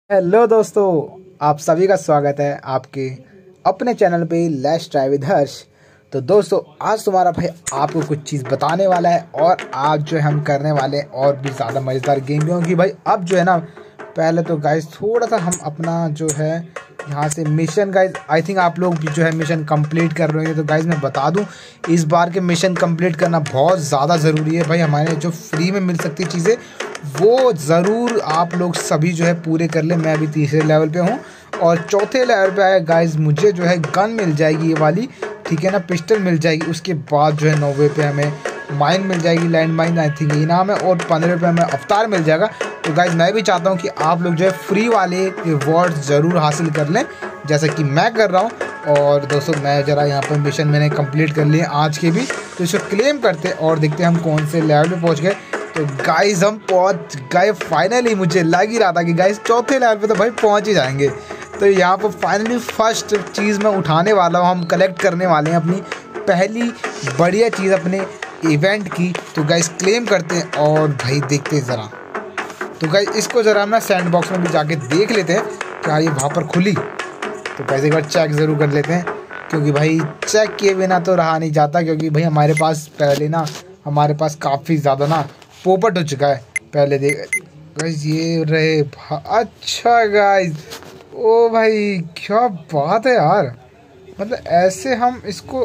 Hello दोस्तों, आप सभी का स्वागत है आपके अपने चैनल पे लेट्स ट्राई विद हर्ष। तो दोस्तों, आज तुम्हारा भाई आपको कुछ चीज़ बताने वाला है और आज जो है हम करने वाले हैं और भी ज़्यादा मज़ेदार गेम, क्योंकि भाई अब जो है ना, पहले तो गाइस थोड़ा सा हम अपना जो है यहाँ से मिशन, गाइस आई थिंक आप लोग भी जो है मिशन कंप्लीट कर रहे हैं। तो गाइस मैं बता दूं, इस बार के मिशन कंप्लीट करना बहुत ज़्यादा ज़रूरी है भाई। हमारे जो फ्री में मिल सकती चीज़ें वो ज़रूर आप लोग सभी जो है पूरे कर ले। मैं अभी तीसरे लेवल पे हूँ और चौथे लेवल पे आया गाइस, मुझे जो है गन मिल जाएगी ये वाली, ठीक है ना, पिस्टल मिल जाएगी। उसके बाद जो है 90 पे हमें माइन मिल जाएगी, लैंड माइन आई थिंक इनाम है, और 15 पे हमें अवतार मिल जाएगा। तो गाइस मैं भी चाहता हूँ कि आप लोग जो है फ्री वाले रिवॉर्ड्स ज़रूर हासिल कर लें, जैसा कि मैं कर रहा हूँ। और दोस्तों, मैं ज़रा यहाँ पर मिशन मैंने कंप्लीट कर लिए आज के भी, तो इसको क्लेम करते और देखते हम कौन से लेवल पे पहुँच गए। तो गाइस हम पहुंच गए फाइनली। मुझे लग ही रहा था कि गाइस चौथे लेवल पे तो भाई पहुंच ही जाएंगे। तो यहाँ पर फाइनली फर्स्ट चीज़ मैं उठाने वाला हूँ, हम कलेक्ट करने वाले हैं अपनी पहली बढ़िया चीज़ अपने इवेंट की। तो गाइस क्लेम करते हैं और भाई देखते हैं ज़रा। तो गाइस इसको ज़रा हम ना सैंड बॉक्स में भी जाके देख लेते हैं क्या ये वहाँ पर खुली। तो गाइस एक बार चेक ज़रूर कर लेते हैं, क्योंकि भाई चेक किए बिना तो रहा नहीं जाता। क्योंकि भाई हमारे पास पहले ना, हमारे पास काफ़ी ज़्यादा ना पोपट हो चुका है। पहले देख गाइस, ये रहे अच्छा गाइस, ओ भाई क्या बात है यार, मतलब ऐसे हम इसको,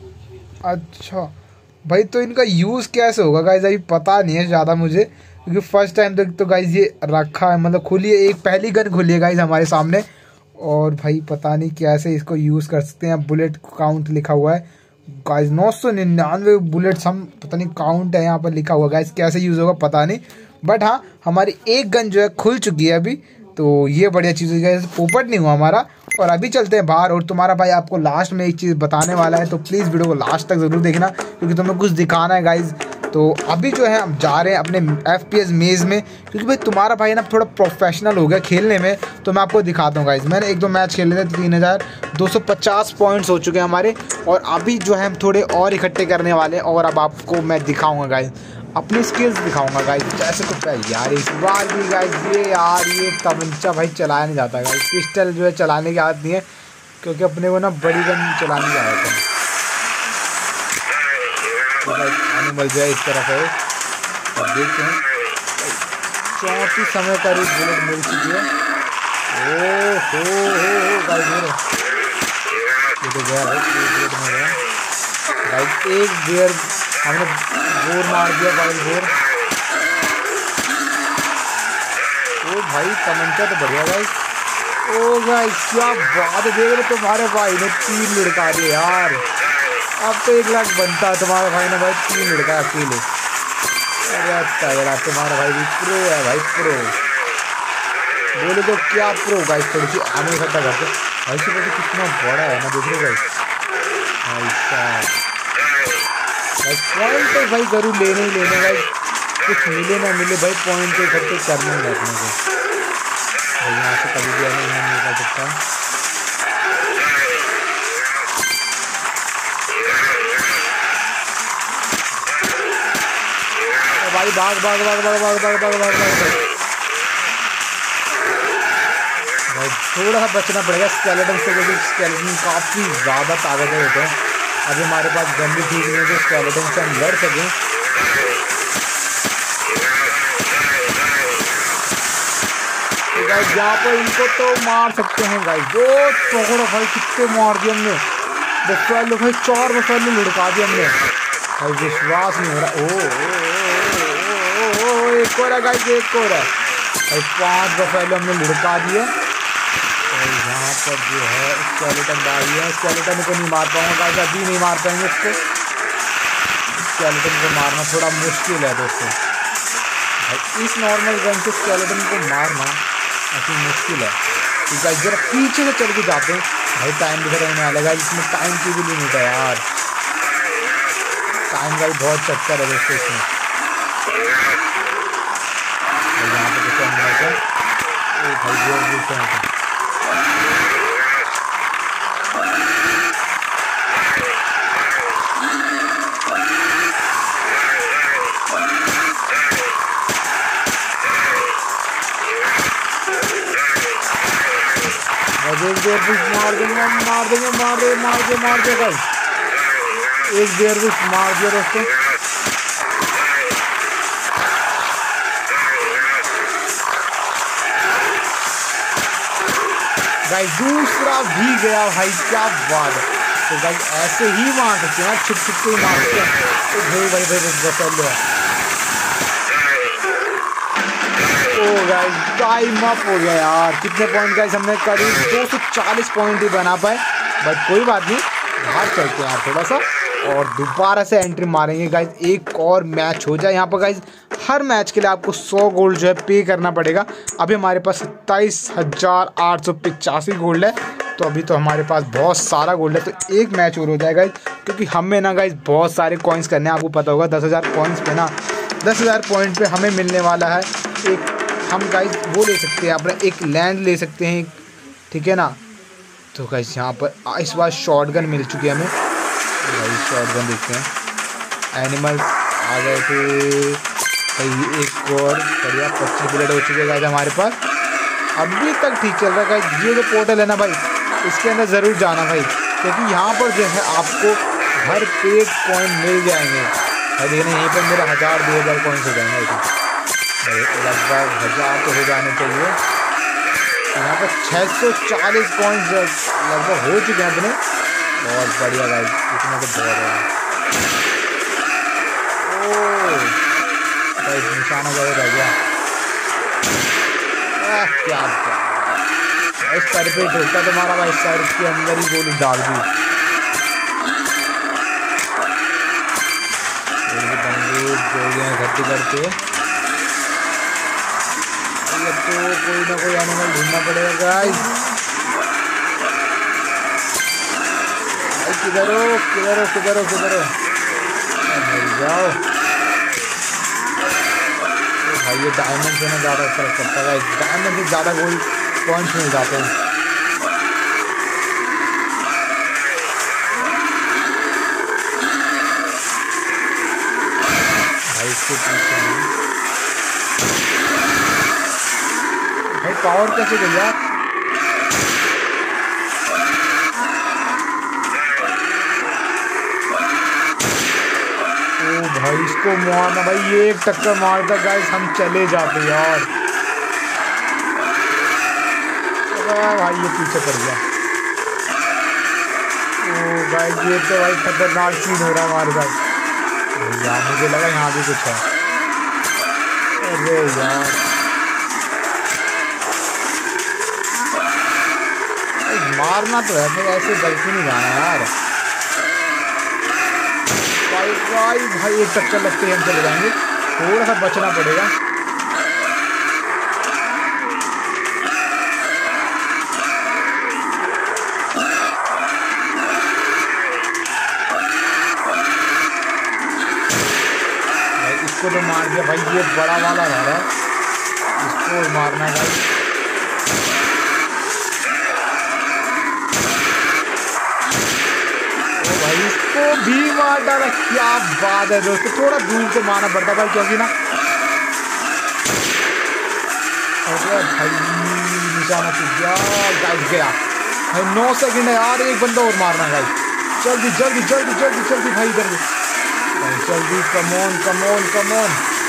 अच्छा भाई तो इनका यूज़ कैसे होगा गाइस अभी पता नहीं है ज़्यादा मुझे, क्योंकि फर्स्ट टाइम तो गाइस ये रखा है, मतलब खुली है, एक पहली गन खुली है गाइस हमारे सामने। और भाई पता नहीं कैसे इसको यूज़ कर सकते हैं। बुलेट काउंट लिखा हुआ है गाइस, 999 बुलेट्स हम, पता नहीं काउंट है यहाँ पर लिखा हुआ गाइस, कैसे यूज़ होगा पता नहीं। बट हाँ, हमारी एक गन जो है खुल चुकी है अभी, तो ये बढ़िया चीज़ है। पोपट नहीं हुआ हमारा। और अभी चलते हैं बाहर, और तुम्हारा भाई आपको लास्ट में एक चीज़ बताने वाला है, तो प्लीज़ वीडियो को लास्ट तक ज़रूर देखना, क्योंकि तुम्हें कुछ दिखाना है गाइज। तो अभी जो है हम जा रहे हैं अपने FPS मेज़ में, क्योंकि भाई तुम्हारा भाई ना थोड़ा प्रोफेशनल हो गया खेलने में। तो मैं आपको दिखाता हूँ गाइज, मैंने एक दो मैच खेले थे, 3250 पॉइंट्स हो चुके हैं हमारे। और अभी जो है हम थोड़े और इकट्ठे करने वाले हैं, और अब आपको मैं दिखाऊँगा गाइज, अपनी स्किल्स दिखाऊंगा गाइज। जैसे कुछ यार इस बार भी गाइज ये तमंचा भाई चलाया नहीं जाता गाइज, पिस्टल जो है चलाने की आदत नहीं है, क्योंकि अपने को ना बड़ी गन चलाने की आदत है। तो एनिमल जो है इस तरफ है, अब देखते हैं 34 समय का एक बुलेट मिल चुकी है। ओ हो गाइज, ये तो गया भाई, एक में गया गाइज, एक बेयर हमने बोर मार दिया भाई, बोर। ओ भाई तमंचा तो बढ़िया भाई। ओ भाई क्या बात है, देख रहे तुम्हारे भाई ने 3 लड़का दिए यार। अब तो 1 लाख बनता है, तुम्हारे भाई ने भाई 3 लड़का अकेले। अरे तगड़ा, तुम्हारा भाई भी प्रो है भाई, प्रो बोले तो क्या प्रो गाइस। थोड़ी सी आने इकट्ठा करते भाई, से तो कितना बड़ा है ना, देख रहे गाइस भाई साहब। भाई पॉइंट तो भाई ज़रूर लेने ही लेने भाई, कुछ मिले ना मिले भाई पॉइंट तो इकट्ठे करने ही रखने को भाई। यहाँ से कभी भी नहीं कर सकता। भाई भाग भाग भाग भाग भाग भाग भाग भाग भाग भाई, थोड़ा सा बचना पड़ेगा स्केलेटन से, क्योंकि स्केलेटन काफ़ी ज़्यादा ताकतवर होते हैं। अभी हमारे पास गन भी ठीक नहीं है जो स्केलेटन से हम लड़ सकें। तो गाइस यहाँ पर इनको तो मार सकते हैं गाइस, जो तोड़ा भाई कितने मार दिए हमने बफेलो भाई, 4 बफेलो लुढ़का दिए हमने भाई, विश्वास नहीं हो रहा। ओ एक और है गाइस, एक और है भाई, 5 बफेलो हमने लुढ़का दिए। और यहाँ पर जो है स्केलेटन बागी है, स्केलेटन को नहीं मार पाऊंगा गाइस, अभी नहीं मार पाएंगे इसको। स्केलेटन को मारना थोड़ा मुश्किल है दोस्तों भाई, इस नॉर्मल गन से स्केलेटन को मारना काफ़ी मुश्किल है। तो गाइस जरा पीछे से चल के जाते हैं भाई, टाइम भी खत्म होने वाला है, इसमें टाइम की भी लिमिट है यार, टाइम का भी बहुत चक्कर है दोस्तों इसमें। यहाँ पर देखो भाई एक देर पुश मार देंगे गाइस। एक देर पुश मार दिया दोस्तों। गाइस दूसरा भी गया भाई, क्या बात है। तो गाइस ऐसे ही मार सकते हैं, छुप छुप के मार सकते हैं। तो भाई ओ गाइस टाइम अप हो गया यार। कितने पॉइंट गाइस हमने करीब 240 पॉइंट ही बना पाए, बट कोई बात नहीं, बाहर चलते हैं यार थोड़ा सा और दोबारा से एंट्री मारेंगे गाइस। एक और मैच हो जाए यहाँ पर गाइस। हर मैच के लिए आपको 100 गोल्ड जो है पे करना पड़ेगा। अभी हमारे पास 27,885 गोल्ड है, तो अभी तो हमारे पास बहुत सारा गोल्ड है। तो एक मैच और हो जाएगा क्योंकि हमें ना गाइस बहुत सारे कॉइन्स करने हैं। आपको पता होगा 10,000 कॉइन्स पे ना 10,000 पॉइंट पे हमें मिलने वाला है एक, हम गाइस वो ले सकते हैं अपना एक लैंड ले सकते हैं, ठीक है ना। तो गाइस यहाँ पर इस बार शॉटगन मिल चुकी है हमें। भाई शॉटगन देखते हैं, एनिमल्स आ गए थे भाई। एक और बढ़िया 25 बुलेट हो चुके हैं हमारे पास। अभी तक ठीक चल रहा है गाइस। ये जो पोर्टल है ना भाई, इसके अंदर ज़रूर जाना भाई, क्योंकि यहाँ पर जो है आपको भर पेट कॉइन मिल जाएंगे भाई। देखना यहीं पर मेरा 1000-2000 कॉइन्स हो जाएंगे लगभग 1000 तो हो जाने चाहिए। यहाँ पर 640 कॉइन्स लगभग हो चुके हैं अपने। बहुत बढ़िया गाइस, इसमें तो बहुत है। ओह गाइस निशाना गलत रह गया। क्या इस सर पे ठोका तुम्हारा भाई, सर के अंदर ही गोली डाल दी। बंदूक गोलियाँ इकट्ठी करके तो कोई ना कोई एनिमल ढूंढना पड़ेगा गाइस। किधर हो मिल जाओ भाई। ये डायमंड से ना ज़्यादा फर्क पड़ता है, डायमंड से ज़्यादा गोल्ड पॉइंट्स मिल जाते हैं। भाई इसके पीछे भाई पावर कैसे गई यार। भाई इसको मारना भाई, ये एक टक्कर मारता गाइस हम चले जाते यार। भाई ये पीछे पड़ गया। ओ गाइस ये तो भाई खतरनाक सीन हो रहा है हमारे साथ यार। मुझे लगा यहाँ भी कुछ है। अरे यार मारना तो है, फिर ऐसे गलती नहीं जाना यार। भाई एक टक्कर लगते ही हम चले जाएंगे, थोड़ा सा बचना पड़ेगा। भाई इसको तो मार दिया भाई, ये बड़ा वाला रह रहा है, इसको मारना है भाई। इसको भी मार डाला, क्या बात है दोस्तों। थोड़ा दूर से मारना पड़ता भाई, क्योंकि ना भाई निशाना टूट गया भाई। 9 सेकंड है यार, एक बंदा और मारना भाई। जल्दी भाई इधर भाई जल्दी। कमोन।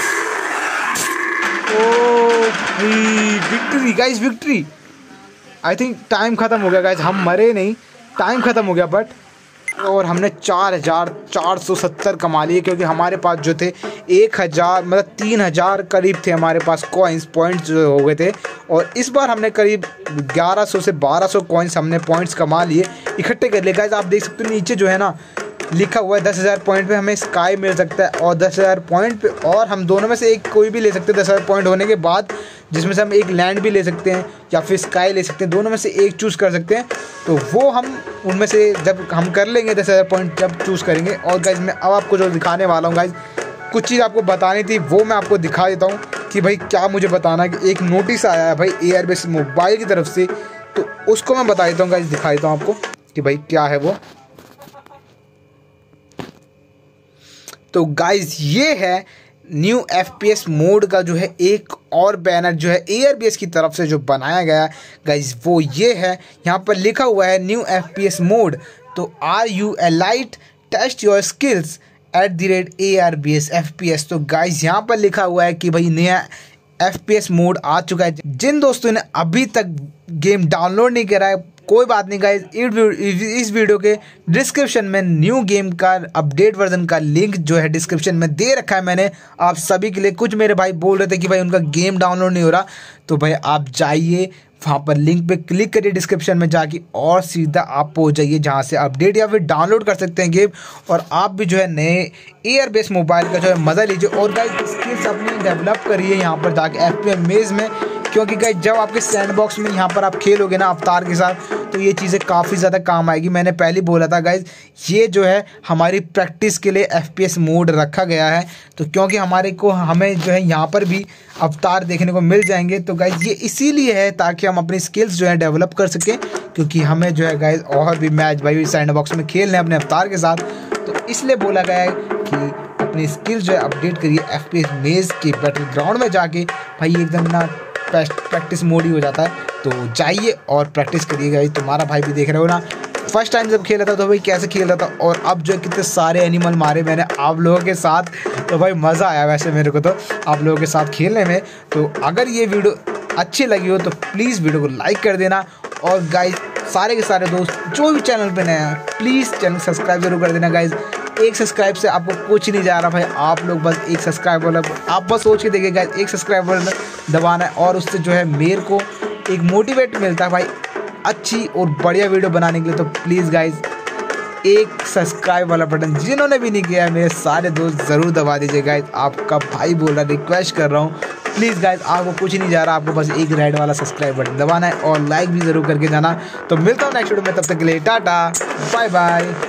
ओ भाई victory guys, victory. I think time ख़त्म हो गया गाइस, हम मरे नहीं, टाइम ख़त्म हो गया। बट और हमने 4,470 कमा लिए, क्योंकि हमारे पास जो थे 1,000 मतलब 3,000 करीब थे हमारे पास पॉइंट्स जो हो गए थे। और इस बार हमने करीब 1100 से 1200 कॉइन्स हमने पॉइंट्स कमा लिए, इकट्ठे कर लिए गाइस। आप देख सकते हो नीचे जो है ना लिखा हुआ है 10,000 पॉइंट पे हमें स्काई मिल सकता है, और 10,000 पॉइंट पे और हम दोनों में से एक कोई भी ले सकते हैं 10,000 पॉइंट होने के बाद, जिसमें से हम एक लैंड भी ले सकते हैं या फिर स्काई ले सकते हैं, दोनों में से एक चूज़ कर सकते हैं। तो वो हम उनमें से जब हम कर लेंगे 10,000 पॉइंट जब चूज़ करेंगे। और गाइज मैं अब आपको जो दिखाने वाला हूँ गाइज, कुछ चीज़ आपको बतानी थी वो मैं आपको दिखा देता हूँ कि भाई क्या मुझे बताना कि एक नोटिस आया है भाई एयरबेस मोबाइल की तरफ से, तो उसको मैं बता देता हूँ गाइज, दिखा देता हूँ आपको कि भाई क्या है वो। तो गाइज ये है न्यू FPS मोड का जो है एक और बैनर जो है ARBS की तरफ से जो बनाया गया गाइज वो ये है। यहाँ पर लिखा हुआ है न्यू FPS मोड। तो are you elite test your skills @ARBS FPS। तो गाइज यहाँ पर लिखा हुआ है कि भाई नया FPS मोड आ चुका है। जिन दोस्तों ने अभी तक गेम डाउनलोड नहीं करा है कोई बात नहीं गाइज, इस वीडियो के डिस्क्रिप्शन में न्यू गेम का अपडेट वर्जन का लिंक जो है डिस्क्रिप्शन में दे रखा है मैंने आप सभी के लिए। कुछ मेरे भाई बोल रहे थे कि भाई उनका गेम डाउनलोड नहीं हो रहा, तो भाई आप जाइए वहाँ पर लिंक पे क्लिक करिए डिस्क्रिप्शन में जाके और सीधा आप पहुँच जाइए जहाँ से अपडेट या फिर डाउनलोड कर सकते हैं गेम, और आप भी जो है नए ARBS मोबाइल का जो है मज़ा लीजिए और गाइज स्किल्स अपनी डेवलप करिए यहाँ पर जाके FPS मेज में। क्योंकि गाइज जब आपके सैंडबॉक्स में यहाँ पर आप खेलोगे ना अवतार के साथ तो ये चीज़ें काफ़ी ज़्यादा काम आएगी। मैंने पहले बोला था गाइज ये जो है हमारी प्रैक्टिस के लिए FPS मोड रखा गया है, तो क्योंकि हमें जो है यहाँ पर भी अवतार देखने को मिल जाएंगे। तो गाइज ये इसीलिए है ताकि हम अपनी स्किल्स जो है डेवलप कर सकें, क्योंकि हमें जो है गाइज और भी मैच भाई सैंडबॉक्स में खेलने हैं अपने अवतार के साथ। तो इसलिए बोला गया है कि अपनी स्किल्स जो है अपडेट करिए FPS मेज के बैटल ग्राउंड में जाके। भाई एकदम ना प्रैक्टिस मोड ही हो जाता है, तो जाइए और प्रैक्टिस करिएगा। तुम्हारा भाई भी देख रहे हो ना, फर्स्ट टाइम जब खेला था तो भाई कैसे खेल रहा था, और अब जो है कितने सारे एनिमल मारे मैंने आप लोगों के साथ, तो भाई मज़ा आया वैसे मेरे को तो आप लोगों के साथ खेलने में। तो अगर ये वीडियो अच्छी लगी हो तो प्लीज़ वीडियो को लाइक कर देना, और गाइज सारे के सारे दोस्त जो भी चैनल पे नए हैं प्लीज़ चैनल सब्सक्राइब जरूर कर देना गाइज। एक सब्सक्राइब से आपको कुछ नहीं जा रहा भाई, आप लोग बस एक सब्सक्राइब वाला आप बस सोच के देखिए गाइज, एक सब्सक्राइब वाला दबाना है और उससे जो है मेरे को एक मोटिवेट मिलता है भाई अच्छी और बढ़िया वीडियो बनाने के लिए। तो प्लीज़ गाइज एक सब्सक्राइब वाला बटन जिन्होंने भी नहीं किया है मेरे सारे दोस्त ज़रूर दबा दीजिए गाइज। आपका भाई बोल रहा रिक्वेस्ट कर रहा हूँ प्लीज़ गाइज, आपको कुछ नहीं जा रहा, आपको बस एक रेड वाला सब्सक्राइब बटन दबाना है और लाइक भी ज़रूर करके जाना। तो मिलता हूँ नेक्स्ट वीडियो में, तब तक के लिए टाटा बाय बाय।